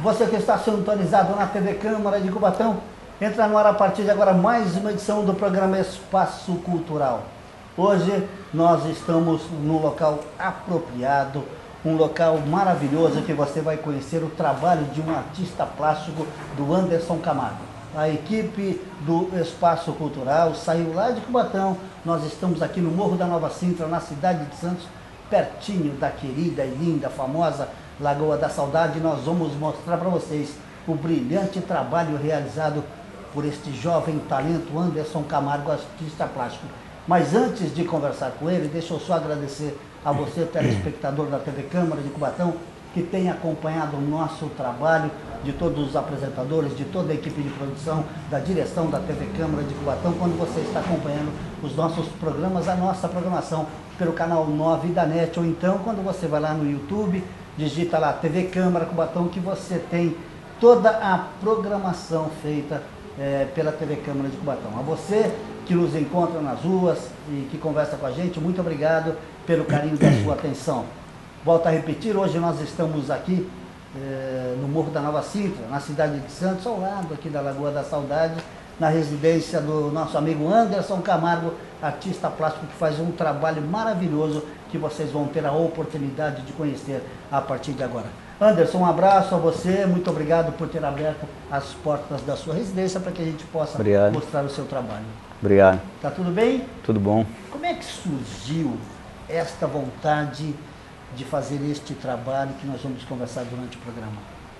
Você que está sintonizado na TV Câmara de Cubatão, entra no ar a partir de agora mais uma edição do programa Espaço Cultural. Hoje nós estamos num local apropriado, um local maravilhoso que você vai conhecer o trabalho de um artista plástico, do Anderson Camargo. A equipe do Espaço Cultural saiu lá de Cubatão. Nós estamos aqui no Morro da Nova Sintra, na cidade de Santos, pertinho da querida e linda, famosa Lagoa da Saudade. Nós vamos mostrar para vocês o brilhante trabalho realizado por este jovem talento Anderson Camargo, artista plástico. Mas antes de conversar com ele, deixa eu só agradecer a você, telespectador da TV Câmara de Cubatão, que tem acompanhado o nosso trabalho, de todos os apresentadores, de toda a equipe de produção, da direção da TV Câmara de Cubatão, quando você está acompanhando os nossos programas, a nossa programação pelo canal 9 da NET, ou então quando você vai lá no YouTube, digita lá TV Câmara Cubatão, que você tem toda a programação feita pela TV Câmara de Cubatão. A você que nos encontra nas ruas e que conversa com a gente, muito obrigado pelo carinho da sua atenção. Volto a repetir, hoje nós estamos aqui no Morro da Nova Sintra, na cidade de Santos, ao lado aqui da Lagoa da Saudade, na residência do nosso amigo Anderson Camargo, artista plástico que faz um trabalho maravilhoso que vocês vão ter a oportunidade de conhecer a partir de agora. Anderson, um abraço a você, muito obrigado por ter aberto as portas da sua residência para que a gente possa mostrar o seu trabalho. Obrigado. Tá tudo bem? Tudo bom. Como é que surgiu esta vontade de fazer este trabalho que nós vamos conversar durante o programa?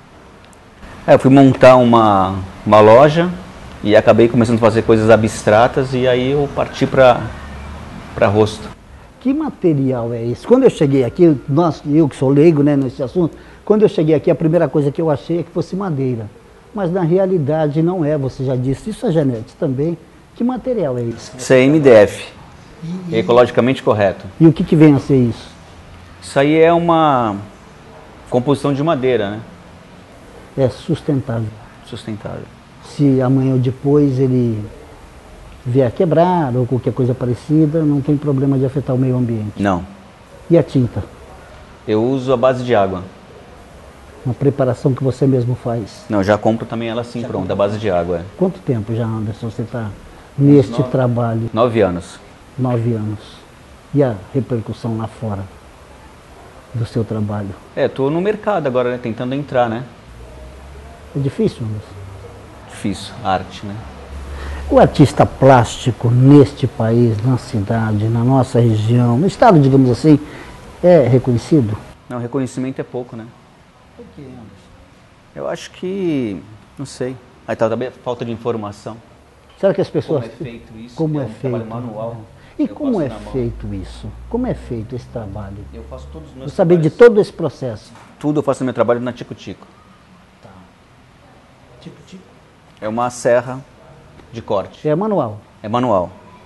Eu fui montar uma loja e acabei começando a fazer coisas abstratas e aí eu parti para rosto. Que material é esse? Quando eu cheguei aqui, eu que sou leigo, né, nesse assunto, quando eu cheguei aqui a primeira coisa que eu achei é que fosse madeira. Mas na realidade não é, você já disse, isso é Janete também. Que material é esse? Isso é MDF, ecologicamente correto. E o que vem a ser isso? Isso aí é uma composição de madeira, né? É sustentável. Sustentável. Se amanhã ou depois ele vier a quebrar ou qualquer coisa parecida, não tem problema de afetar o meio ambiente. Não. E a tinta? Eu uso a base de água. Uma preparação que você mesmo faz? Não, já compro também ela assim pronta, a base de água. Quanto tempo já, Anderson, você está neste trabalho? 9 anos. 9 anos. E a repercussão lá fora do seu trabalho? Estou no mercado agora, né, tentando entrar, né? É difícil, Anderson? Difícil, arte, né? O artista plástico neste país, na cidade, na nossa região, no estado, digamos assim, é reconhecido? Não, reconhecimento é pouco, né? Por que, Anderson? Eu acho que, não sei, aí tá também falta de informação. Será que as pessoas... Como é feito isso? Como é é um feito? trabalho manual. E como é feito isso? Como é feito esse trabalho? Eu faço todos os meus Vou saber de todo esse processo. Tudo eu faço no meu trabalho na Tico-Tico. Tá. Tico-Tico? É uma serra de corte. É manual. É manual.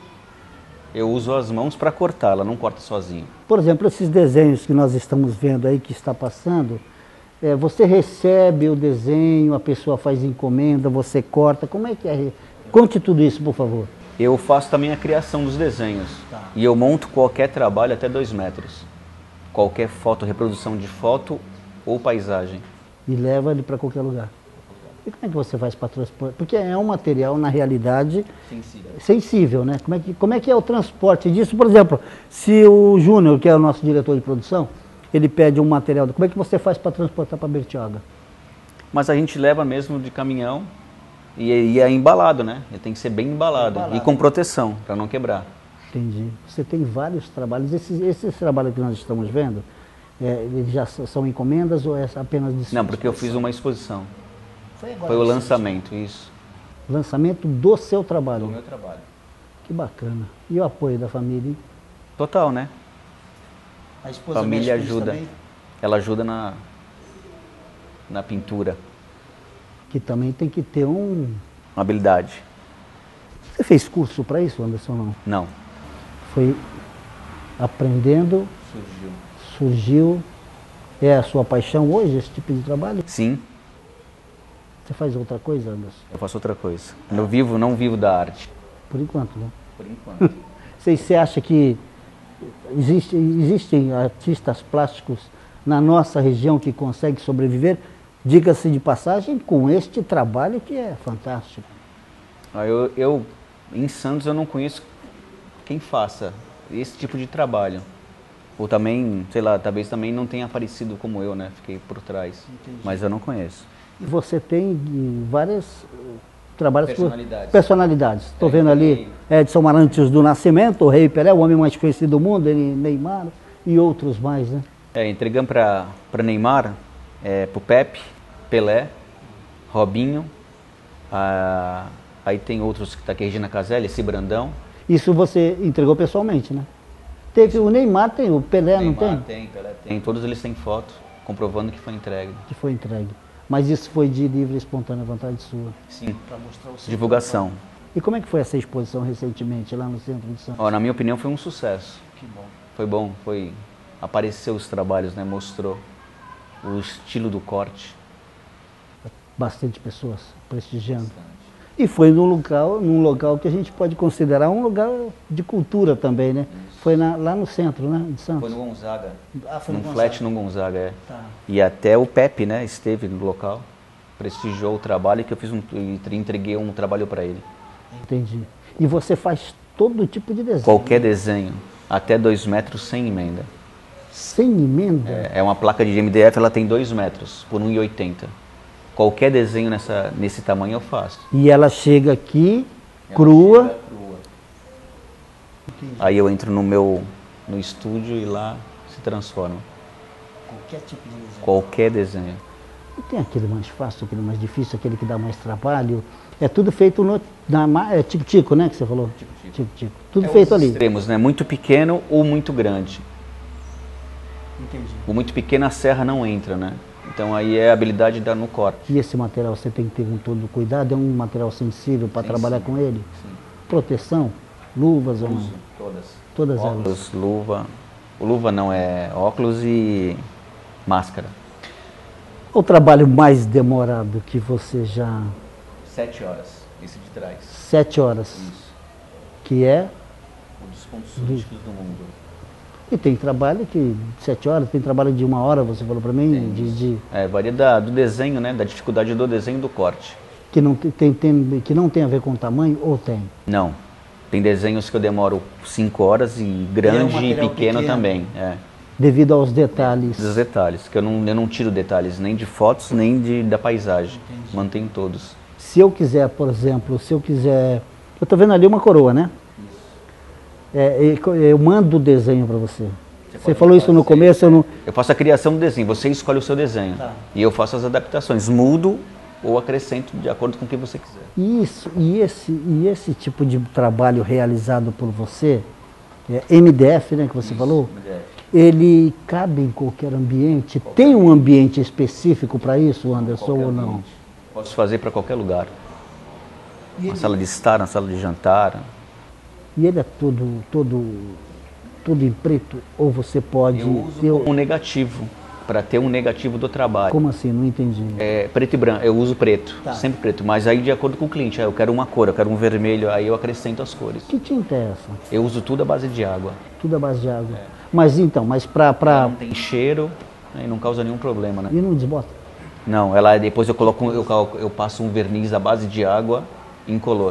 Eu uso as mãos para cortar, ela não corta sozinho. Por exemplo, esses desenhos que nós estamos vendo aí, que está passando, você recebe o desenho, a pessoa faz encomenda, você corta, como é que é? Conte tudo isso, por favor. Eu faço também a criação dos desenhos. Tá. E eu monto qualquer trabalho até 2 metros. Qualquer foto, reprodução de foto ou paisagem. E leva ele para qualquer lugar. E como é que você faz para transportar? Porque é um material, na realidade, sensível, né? Como é que é o transporte disso? Por exemplo, se o Júnior, que é o nosso diretor de produção, ele pede um material, como é que você faz para transportar para Bertioga? Mas a gente leva mesmo de caminhão e é embalado, né? Ele tem que ser bem embalado. E com proteção, para não quebrar. Entendi. Você tem vários trabalhos. Esses trabalhos que nós estamos vendo, eles já são encomendas ou é apenas de... Não, porque eu fiz uma exposição. Foi o lançamento, isso. Lançamento do seu trabalho? Do meu trabalho. Que bacana. E o apoio da família? Hein? Total, né? A esposa família ajuda. Também? Ela ajuda na pintura. Que também tem que ter uma habilidade. Você fez curso para isso, Anderson? Não? Não. Foi aprendendo, surgiu. É a sua paixão hoje, esse tipo de trabalho? Sim. Você faz outra coisa, Anderson? Eu faço outra coisa. Eu não vivo da arte. Por enquanto, né? Por enquanto. Você acha que existem artistas plásticos na nossa região que conseguem sobreviver diga-se de passagem, com este trabalho que é fantástico. Em Santos eu não conheço quem faça esse tipo de trabalho. Ou também, sei lá, talvez também não tenha aparecido como eu, né? Fiquei por trás. Entendi. Mas eu não conheço. E você tem vários trabalhos... Personalidades. Estou vendo ali Edson Arantes do Nascimento, o Rei Pelé, o homem mais conhecido do mundo, ele, Neymar e outros mais, né? Entregamos para Neymar, pro Pepe, Pelé, Robinho, aí tem outros que tá aqui, Regina Casé, esse Brandão. Isso você entregou pessoalmente, né? Teve o Neymar, tem o Pelé, Neymar, não tem? Pelé tem. Todos eles têm foto comprovando que foi entregue. Que foi entregue. Mas isso foi de livre e espontânea vontade sua? Sim, para mostrar o seu divulgação. E como é que foi essa exposição recentemente lá no centro de Santos? Na minha opinião foi um sucesso. Que bom. Foi bom, apareceu os trabalhos, né? Mostrou o estilo do corte. Bastante pessoas prestigiando. Bastante. E foi num local que a gente pode considerar um lugar de cultura também, né? Isso. Foi lá no centro, né, de Santos. Foi no Gonzaga. Foi no flat no Gonzaga, Tá. E até o Pepe, né, esteve no local, prestigiou o trabalho que eu entreguei um trabalho para ele. Entendi. E você faz todo tipo de desenho? Qualquer desenho, até 2 metros sem emenda. Sem emenda? É uma placa de MDF, ela tem 2 metros por 1,80. Qualquer desenho nesse tamanho eu faço. E ela chega aqui, crua. Aí eu entro no estúdio e lá se transforma. Qualquer tipo de desenho? Qualquer desenho. E tem aquele mais fácil, aquele mais difícil, aquele que dá mais trabalho? É tudo feito é tico-tico, né, que você falou? Tico-tico. Tudo feito ali. Extremos, né? Muito pequeno ou muito grande. Entendi. O muito pequeno a serra não entra, né? Então aí é a habilidade no corte. E esse material você tem que ter com todo cuidado? É um material sensível para trabalhar com ele? Sim. Proteção? Luvas ou não? Todas. Todas óculos, elas? Luva não, é óculos e máscara. O trabalho mais demorado que você já... 7 horas, esse de trás. 7 horas. Isso. Que é? Um dos pontos turísticos do mundo. E tem trabalho que 7 horas, tem trabalho de 1 hora, você falou para mim? Varia do desenho, né? Da dificuldade do desenho e do corte. Que não tem a ver com o tamanho ou tem? Não. Tem desenhos que eu demoro 5 horas e grande e pequeno também. Devido aos detalhes. Dos detalhes, que eu não tiro detalhes nem de fotos, nem da paisagem. Entendi. Mantenho todos. Se eu quiser, por exemplo, eu estou vendo ali uma coroa, né? Eu mando o desenho para você. Você falou isso no começo, eu faço a criação do desenho, você escolhe o seu desenho. Tá. E eu faço as adaptações, mudo ou acrescento de acordo com o que você quiser. Isso, e esse tipo de trabalho realizado por você, MDF, né, que você falou? MDF. Ele cabe em qualquer ambiente? Tem um ambiente específico para isso, Anderson, ou não? Posso fazer para qualquer lugar. Na sala de estar, na sala de jantar. E ele é todo em preto? Ou você pode... Eu uso como negativo, para ter um negativo do trabalho. Como assim? Não entendi. Preto e branco, eu uso preto, sempre preto. Mas aí de acordo com o cliente, eu quero uma cor, eu quero um vermelho, aí eu acrescento as cores. Que tinta é essa? Eu uso tudo à base de água. Tudo à base de água. Mas pra... Não tem cheiro e não causa nenhum problema, né? E não desbota? Não, depois eu passo um verniz à base de água incolor.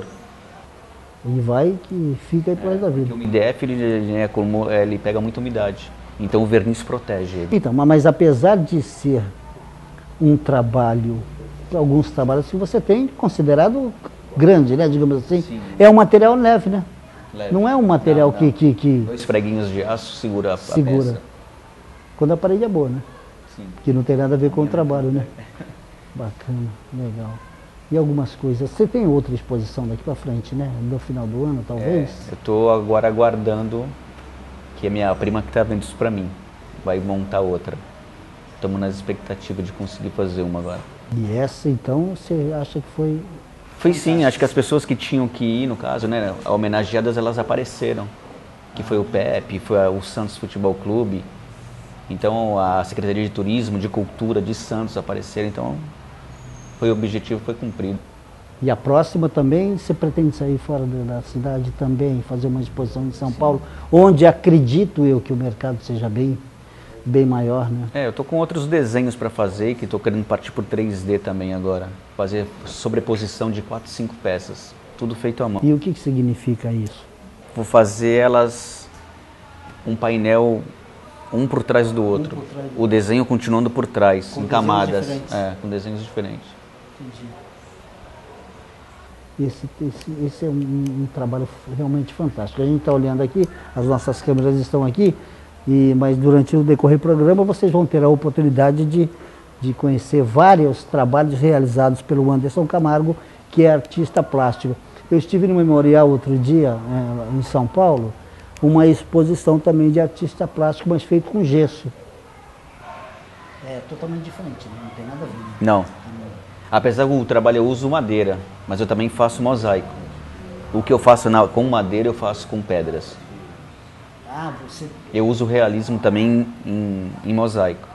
E vai que fica aí pro resto da vida. Porque o MDF ele pega muita umidade, então o verniz protege ele. Então, mas apesar de ser um trabalho, alguns trabalhos que você tem considerado grande, né, digamos assim, sim, é um material leve, né? Leve. Não é um material que 2 preguinhos de aço segura a peça. Quando a parede é boa, né? Sim. Que não tem nada a ver com o trabalho, né? Bacana, legal. E algumas coisas. Você tem outra exposição daqui para frente, né? No final do ano, talvez? Eu estou agora aguardando que a minha prima que está vendo isso para mim vai montar outra. Estamos nas expectativas de conseguir fazer uma agora. E essa, então, você acha que foi... Foi sim, acho que as pessoas que tinham que ir, no caso, né, homenageadas, elas apareceram. Que foi o Pepe, foi o Santos Futebol Clube. Então, a Secretaria de Turismo, de Cultura de Santos apareceram. Então, o objetivo foi cumprido. E a próxima também, você pretende sair fora da cidade também, fazer uma exposição em São Paulo, onde acredito eu que o mercado seja bem bem maior, né? Eu tô com outros desenhos para fazer, que tô querendo partir por 3D também agora. Fazer sobreposição de 4, 5 peças, tudo feito à mão. E o que significa isso? Vou fazer elas um painel um por trás do outro. O desenho continuando por trás, com em camadas. diferentes. Com desenhos diferentes. Entendi. Esse é um trabalho realmente fantástico. A gente está olhando aqui, as nossas câmeras estão aqui, mas durante o decorrer do programa vocês vão ter a oportunidade de conhecer vários trabalhos realizados pelo Anderson Camargo, que é artista plástico. Eu estive no Memorial outro dia, em São Paulo, uma exposição também de artista plástico, mas feito com gesso. É totalmente diferente, não tem nada a ver. Não. Apesar do trabalho eu uso madeira, mas eu também faço mosaico. O que eu faço com madeira eu faço com pedras. Eu uso realismo também em mosaico.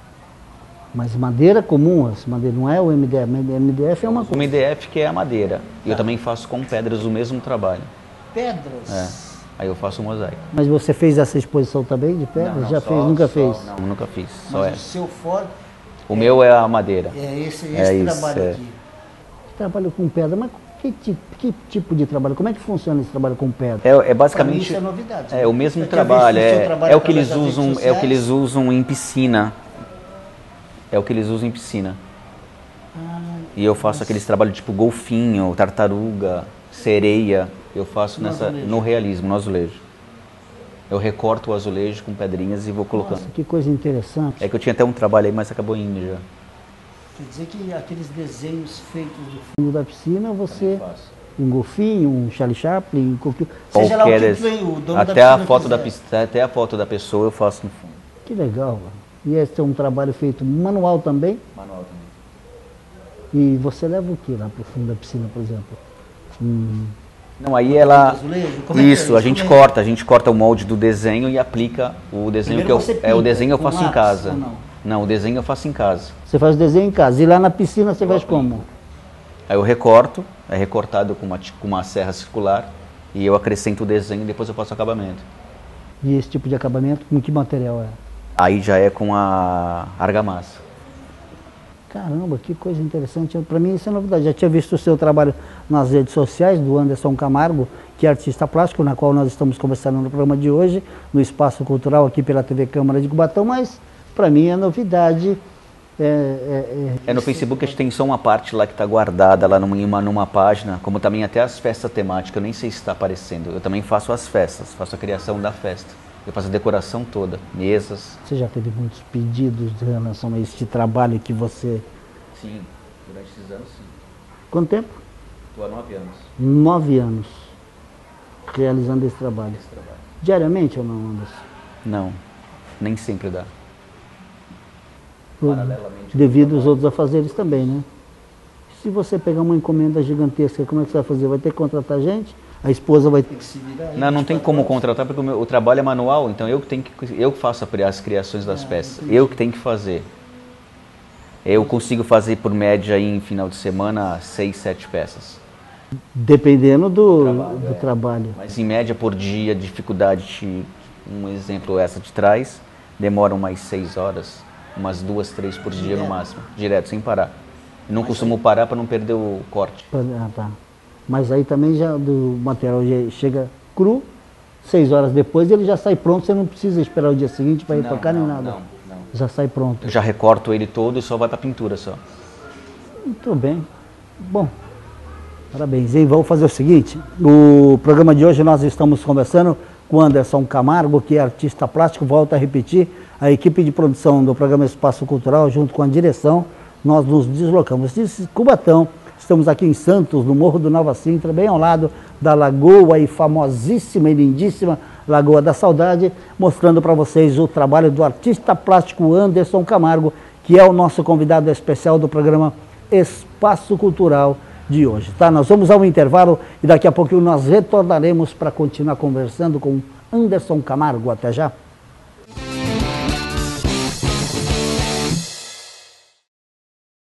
Mas madeira comum, essa madeira não é o MDF, MDF é uma coisa. O MDF que é a madeira. E eu também faço com pedras o mesmo trabalho. Pedras? Aí eu faço o mosaico. Mas você fez essa exposição também de pedras? Não, Já fez? Nunca fez? Não, nunca fiz. Mas o seu forte... O meu é a madeira. É esse isso, trabalho aqui. Trabalho com pedra, mas que tipo de trabalho? Como é que funciona esse trabalho com pedra? É basicamente isso é novidade. É o mesmo trabalho. É o que eles usam em piscina. É o que eles usam em piscina. E eu faço aqueles trabalhos tipo golfinho, tartaruga, sereia. Eu faço no realismo, no azulejo. Eu recorto o azulejo com pedrinhas e vou colocando. Nossa, que coisa interessante. É que eu tinha até um trabalho aí, mas acabou indo já. Quer dizer que aqueles desenhos feitos do fundo da piscina, você... Um golfinho, um Charlie Chaplin, seja lá o que vem, o dono até da a foto da piscina, até a foto da pessoa eu faço no fundo. Que legal, mano. E esse é um trabalho feito manual também? Manual também. E você leva o que lá para o fundo da piscina, por exemplo? Não, aí ela... Isso, a gente corta o molde do desenho e aplica o desenho o desenho eu faço em casa. Não, o desenho eu faço em casa. Você faz o desenho em casa. E lá na piscina você faz como? Aí eu recorto, é recortado com uma serra circular e eu acrescento o desenho e depois eu faço o acabamento. E esse tipo de acabamento, com que material é? Aí já é com a argamassa. Caramba, que coisa interessante. Para mim isso é novidade. Já tinha visto o seu trabalho nas redes sociais do Anderson Camargo, que é artista plástico, na qual nós estamos conversando no programa de hoje, no Espaço Cultural aqui pela TV Câmara de Cubatão, mas para mim é novidade. No Facebook a gente tem só uma parte lá que está guardada lá numa página, como também até as festas temáticas, eu nem sei se está aparecendo. Eu também faço as festas, faço a criação da festa. Eu faço a decoração toda, mesas. Você já teve muitos pedidos em relação a este trabalho que você... Sim, durante esses anos sim. Quanto tempo? Estou há 9 anos. 9 anos realizando esse trabalho. Diariamente ou não, Anderson? Não, nem sempre dá. Paralelamente. Devido aos outros afazeres também, né? Se você pegar uma encomenda gigantesca, como é que você vai fazer? Vai ter que contratar gente? A esposa vai ter que se virar? Não tem como contratar, porque o trabalho é manual, então eu faço as criações das peças. Entendi. Eu que tenho que fazer. Eu consigo fazer por média em final de semana 6, 7 peças. Dependendo do trabalho. Mas em média por dia, dificuldade, um exemplo essa de trás, demora umas 6 horas, umas 2, 3 por dia no máximo, direto, sem parar. Eu não costumo parar para não perder o corte. Tá. Mas aí também já do material chega cru, 6 horas depois ele já sai pronto, você não precisa esperar o dia seguinte para retocar nem nada. Não. Já sai pronto. Eu já recorto ele todo e só vai para pintura só. Muito bem. Bom, parabéns. E vamos fazer o seguinte, no programa de hoje nós estamos conversando com Anderson Camargo, que é artista plástico, volto a repetir, a equipe de produção do programa Espaço Cultural, junto com a direção, nós nos deslocamos de Cubatão. Estamos aqui em Santos, no Morro do Nova Sintra, bem ao lado da lagoa e famosíssima e lindíssima Lagoa da Saudade, mostrando para vocês o trabalho do artista plástico Anderson Camargo, que é o nosso convidado especial do programa Espaço Cultural de hoje. Tá? Nós vamos ao intervalo e daqui a pouquinho nós retornaremos para continuar conversando com Anderson Camargo. Até já.